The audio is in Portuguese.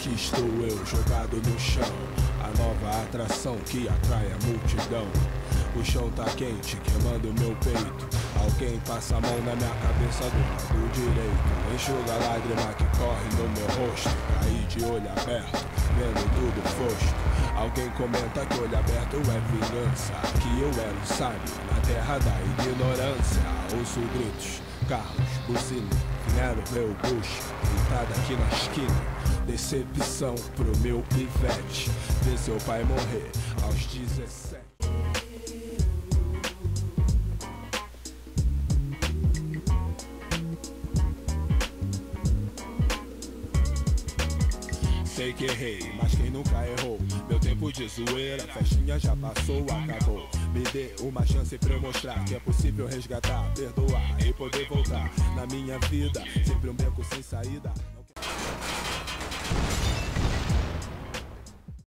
aqui estou eu, jogado no chão, a nova atração que atrai a multidão. O chão tá quente, queimando meu peito. Alguém passa a mão na minha cabeça do lado direito. Enxuga a lágrima que corre no meu rosto. Caí de olho aberto, vendo tudo fosco. Alguém comenta que olho aberto é vingança, que eu era o sábio na terra da ignorância. Ouço gritos, carros, buzina, vieram ver o bucho, deitado aqui na esquina. Decepção pro meu pivete, ver seu pai morrer aos 17. Sei que errei, mas quem nunca errou? Meu tempo de zoeira, festinha já passou, acabou. Me dê uma chance pra eu mostrar que é possível resgatar, perdoar e poder voltar. Na minha vida, sempre um beco sem saída.